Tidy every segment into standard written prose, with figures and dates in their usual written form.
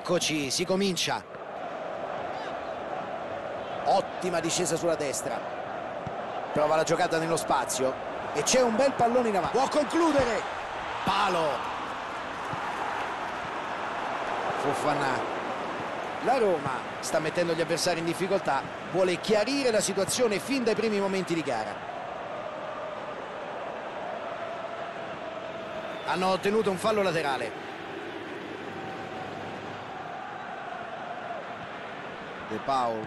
Eccoci, si comincia. Ottima discesa sulla destra. Prova la giocata nello spazio e c'è un bel pallone in avanti. Può concludere. Palo. Fofana. La Roma sta mettendo gli avversari in difficoltà, vuole chiarire la situazione fin dai primi momenti di gara. Hanno ottenuto un fallo laterale. De Paul.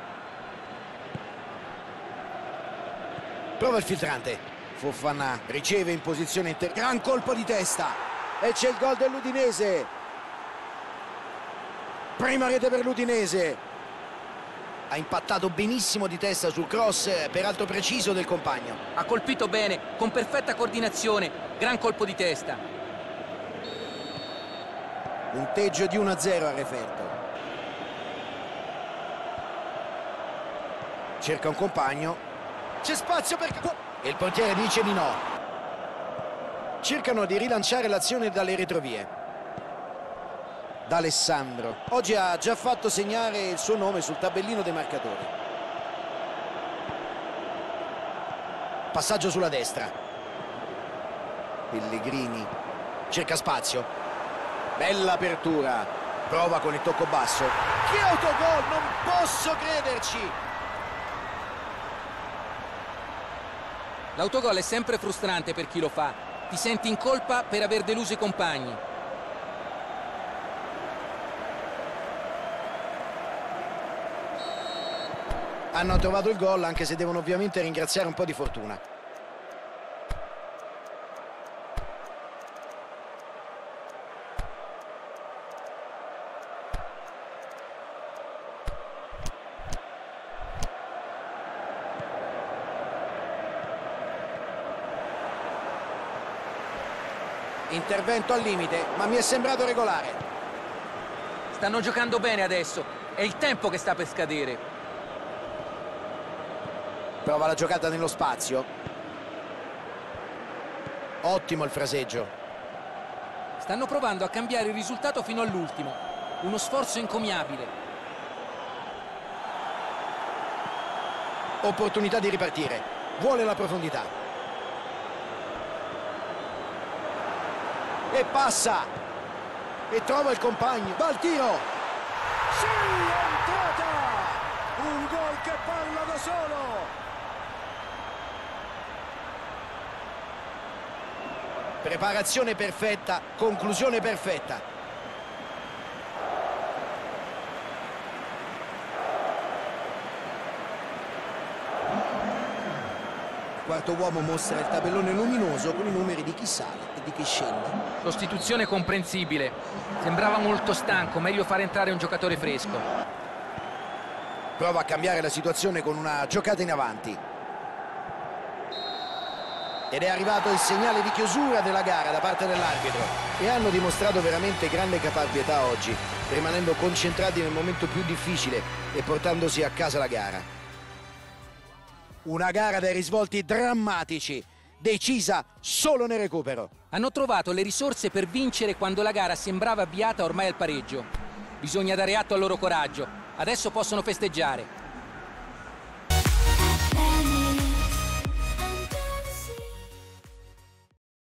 Prova il filtrante. Fofana riceve in posizione gran colpo di testa e c'è il gol dell'Udinese. Prima rete per l'Udinese. Ha impattato benissimo di testa sul cross, peraltro preciso, del compagno. Ha colpito bene, con perfetta coordinazione, gran colpo di testa. Punteggio di 1-0 al referto. Cerca un compagno. C'è spazio per... E il portiere dice di no. Cercano di rilanciare l'azione dalle retrovie. D'Alessandro oggi ha già fatto segnare il suo nome sul tabellino dei marcatori. Passaggio sulla destra. Pellegrini cerca spazio. Bella apertura. Prova con il tocco basso. Che autogol, non posso crederci. L'autogol è sempre frustrante per chi lo fa. Ti senti in colpa per aver deluso i compagni. Hanno trovato il gol, anche se devono ovviamente ringraziare un po' di fortuna. Intervento al limite, ma mi è sembrato regolare. Stanno giocando bene adesso. È il tempo che sta per scadere. Prova la giocata nello spazio. Ottimo il fraseggio. Stanno provando a cambiare il risultato fino all'ultimo. Uno sforzo encomiabile. Opportunità di ripartire. Vuole la profondità. E passa. E trova il compagno. Va al tiro. Sì, è entrata. Un gol che parla da solo. Preparazione perfetta, conclusione perfetta. Quarto uomo mostra il tabellone luminoso con i numeri di chi sale e di chi scende. Sostituzione comprensibile. Sembrava molto stanco, meglio fare entrare un giocatore fresco. Prova a cambiare la situazione con una giocata in avanti. Ed è arrivato il segnale di chiusura della gara da parte dell'arbitro e hanno dimostrato veramente grande caparbietà oggi, rimanendo concentrati nel momento più difficile e portandosi a casa la gara. Una gara dai risvolti drammatici, decisa solo nel recupero. Hanno trovato le risorse per vincere quando la gara sembrava avviata ormai al pareggio. Bisogna dare atto al loro coraggio. Adesso possono festeggiare.